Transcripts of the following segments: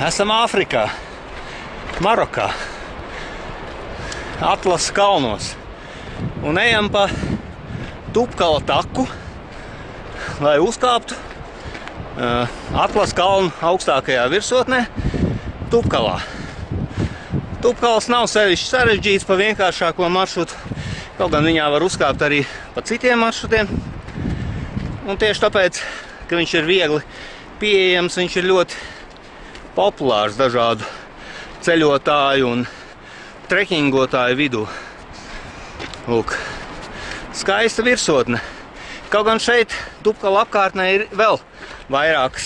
Esam Āfrikā, Marokā, Atlases kalnos un ejam pa Tupkala taku, lai uzkāptu Atlases kalnu augstākajā virsotnē Tupkalā. Tupkals nav sevišķi sarežģīts pa vienkāršāko maršrutu, kaut gan viņā var uzkāpt arī pa citiem maršrutiem. Un tieši tāpēc, ka viņš ir viegli pieejams, viņš ir ļoti populārs dažādu ceļotāju un trekingotāju vidū. Lūk, skaista virsotne. Kaut gan šeit Tupkala apkārtnē ir vēl vairākas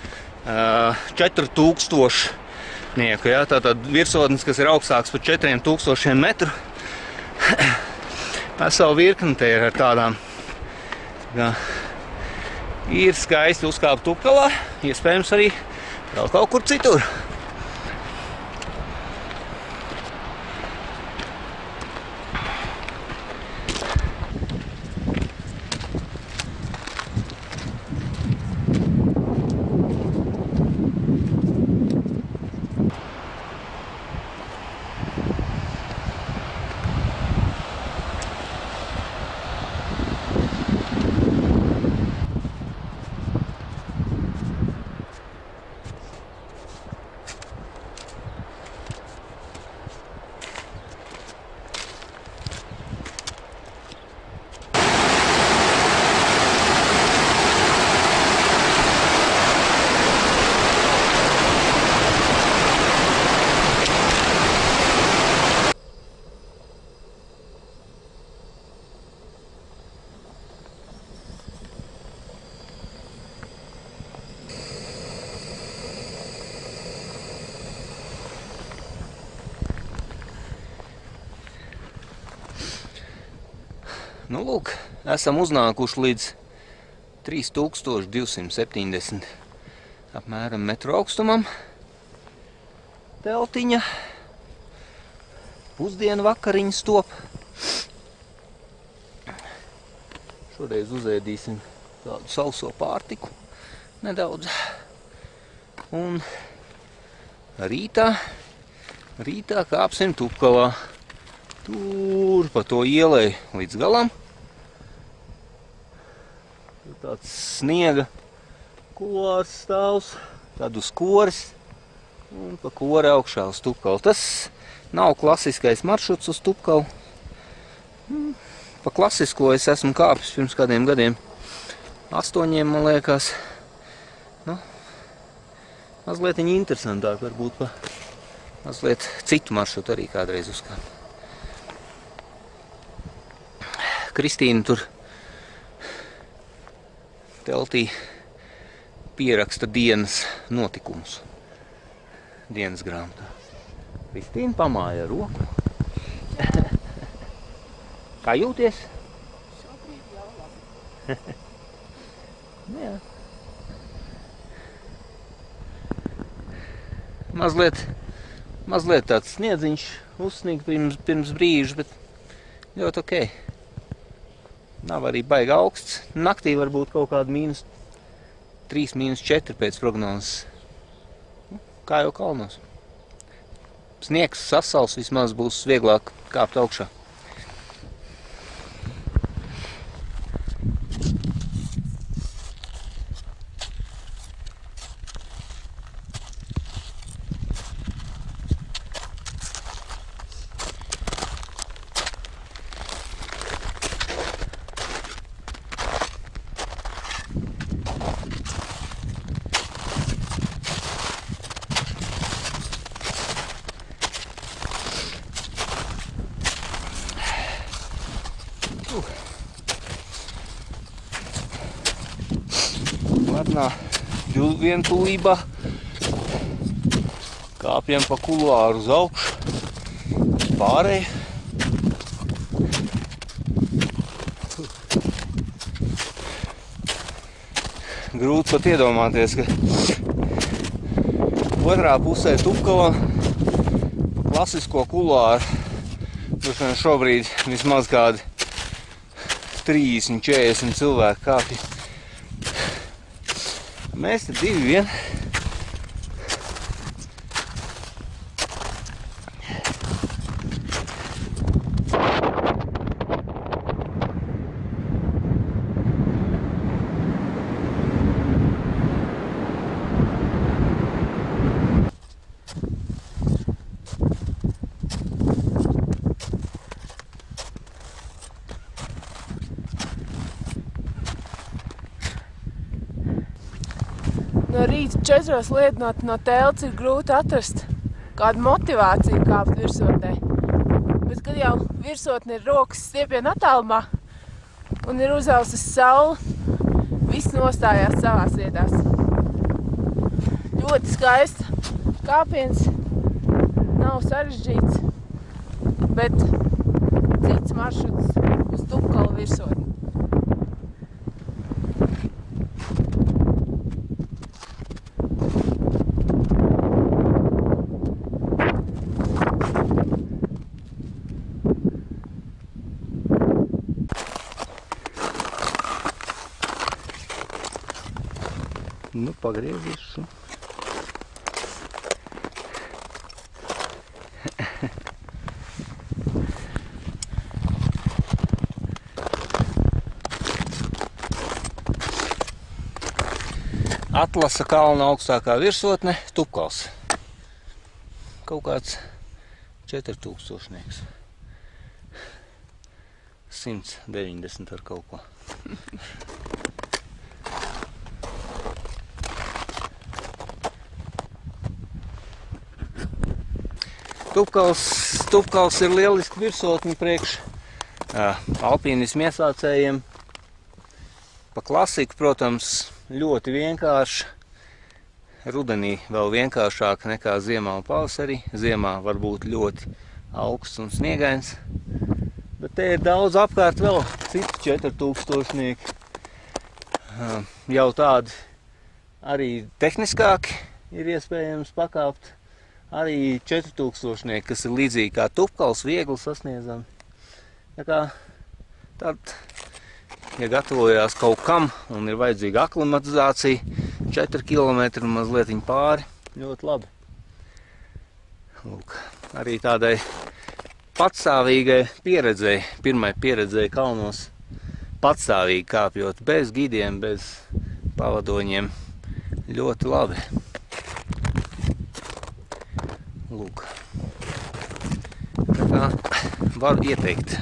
4000 nieku, ja? Tātad virsotnes, kas ir augstāks par 4000 metru. Vesela virkne te ir ar tādām. Ir skaisti uzkāpt Tupkalā, iespējams arī vēl kaut kur citur. Nu, lūk, esam uznākuši līdz 3270 apmēram metru augstumam. Teltiņa, pusdienu vakariņas top. Šoreiz uzēdīsim tādu sauso pārtiku nedaudz. Un rītā kāpsim Tupkalā. Tur pa to ielai līdz galam. Tāds sniega kulārs stāvs, tad uz koris un pa kori augšā uz Tupkalu. Tas nav klasiskais maršruts uz Tupkalu. Pa klasisko es esmu kāpis pirms kādiem gadiem. 8, man liekas. Nu, mazliet interesantāk, varbūt pa mazliet citu maršrutu arī kādreiz uzkāpt. Kristīna tur teltī pieraksta dienas notikumus. Dienas grāmatā. Kristīna pamāja ar roku. Kā jūties? Šobrīd jau labi. Jā. Mazliet tāds sniedziņš uzsniegt pirms brīža, bet ļoti ok. Nav arī baigi augsts. Naktī varbūt kaut kāda -3, -4 pēc prognozes. Kā jau kalnos. Sniegs sasals, vismaz būs vieglāk kāpt augšā. Varnā vientulībā kāpjam pa kulāru uz augšu, pārēju. Grūti pat iedomāties, ka otrā pusē Tupkalā klasisko kulāru šobrīd vismaz kādi 30-40 cilvēki kāpja. Mēs te divi vien. rīta 4 liedinot no telts ir grūti atrast kādu motivāciju kāpt virsotnē. Bet, kad jau virsotne ir rokas stiepienu attālumā un ir uzausis saule, viss nostājās savās vietās. Ļoti skaists kāpiens, nav sarežģīts, bet cits maršruts uz Tupkalu virsotni. Nu, pagriezīšu. Atlasa kalna augstākā virsotne Tupkals. Kaut kāds 4000. 190 ar kaut ko. Tupkals ir lieliski virsotni priekš alpīnismu iesācējiem. Pa klasiku, protams, ļoti vienkārši. Rudenī vēl vienkāršāk nekā ziemā un pavasarī. Ziemā var būt ļoti augsts un sniegains. Bet te ir daudz apkārt vēl citu 4000. Jau tādi arī tehniskāki ir iespējams pakāpt. Arī 4000, kas ir līdzīgi kā Tupkals, viegli sasniedzami. Tā kā tad, ja gatavojās kaut kam un ir vajadzīga aklimatizācija, 4 km un mazliet pāri, ļoti labi. Lūk, arī tādai patstāvīgai pieredzei, pirmai pieredzei kalnos, patstāvīgi kāpjot, bez gidiem, bez pavadoņiem, ļoti labi. Lūk, tā kā varu ieteikt.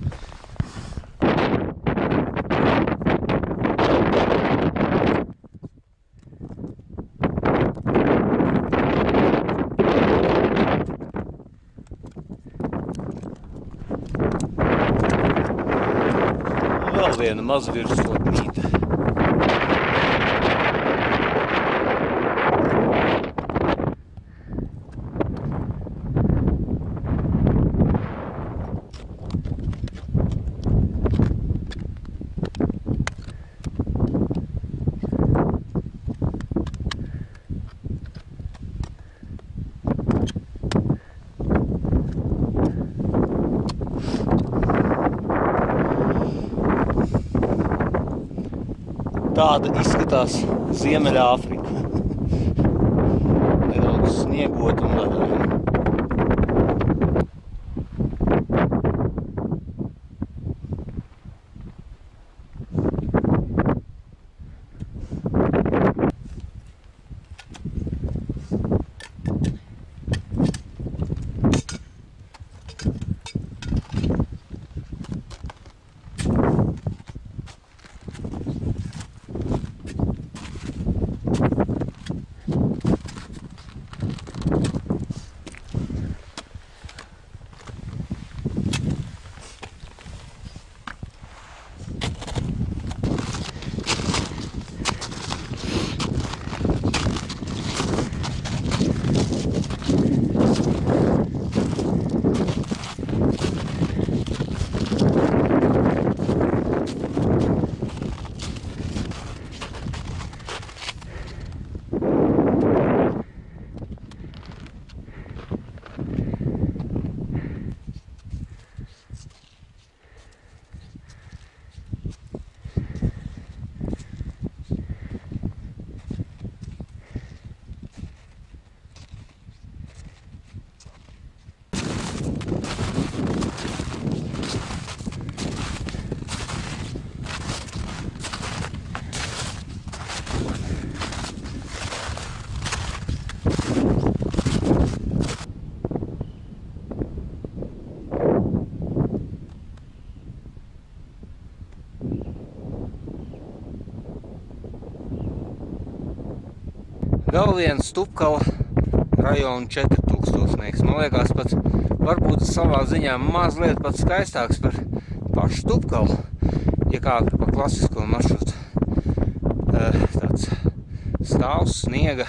Vēl viena mazvirsotnīte. Tāda izskatās Ziemeļāfrika. Nedaudz sniegot un ledaini. Vēl viens Tupkala rajona 4000. Man liekas, pat varbūt savā ziņā mazliet pat skaistāks par pašu Tupkalu, ja kāpj pa klasisko maršrutu. Tāds stāvs, sniega,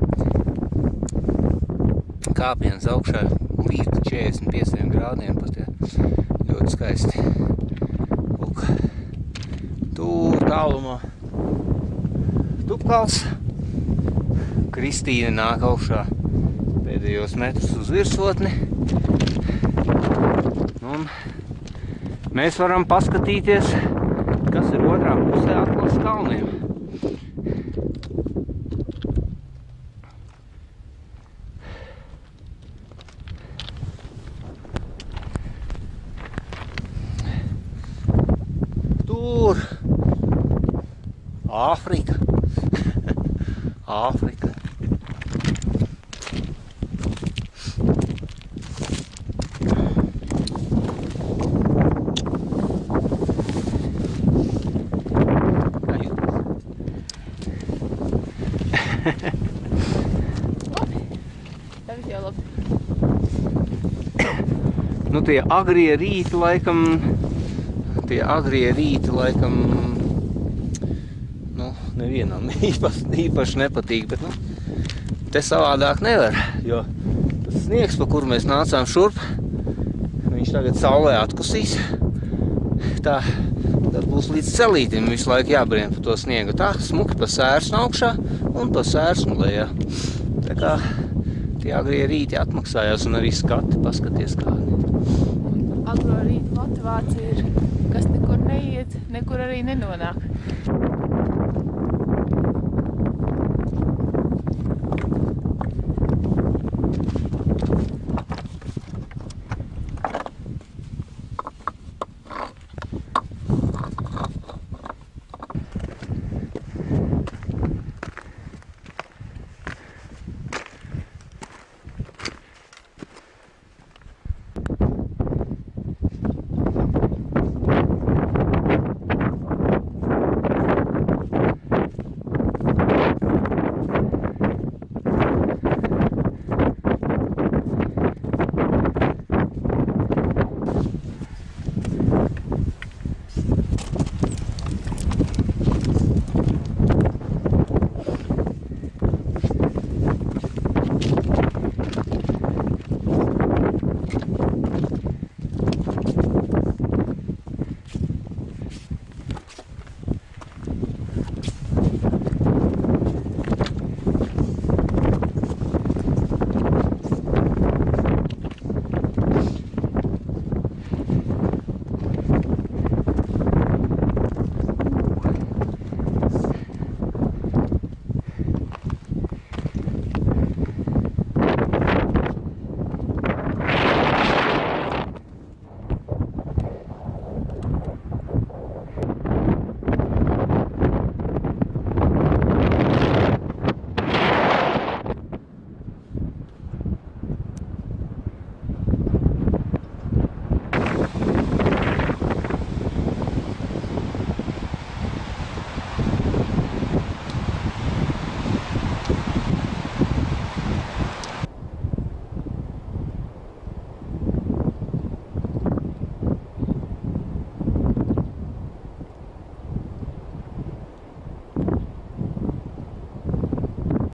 kāpiens augšā līdz 45 grādiem pat, ja. Ļoti skaisti. Lūk, tur tālumā Tupkals. Kristīne nāk augšā pēdējos metrus uz virsotni. Un mēs varam paskatīties, kas ir otrā pusē Atlas kalniem. Tur Āfrika. Āfrika. Nu, tie agrie rīti laikam, nu, nevienam īpaši nepatīk, bet, nu, te savādāk nevar, jo tas sniegs, pa kuru mēs nācām šurp, viņš tagad saulē atkusīs, tā, tad būs līdz celītim visu laiku jābrien pa to sniegu, tā, smuki pa sērsnu augšā un pa sērsnu lejā. Tā kā tie agrie rīti atmaksājās un arī skati, paskaties kādi. Agro rīta motivācija ir, kas nekur neiet, nekur arī nenonāk.